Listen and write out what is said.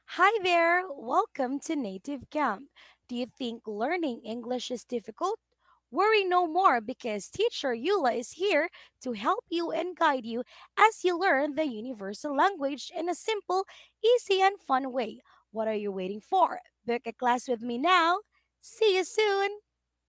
Hi there, welcome to Native Camp. Do you think learning English is difficult? Worry no more because teacher Eula is here to help you and guide you as you learn the universal language in a simple, easy, and fun way. What are you waiting for? Book a class with me now. See you soon.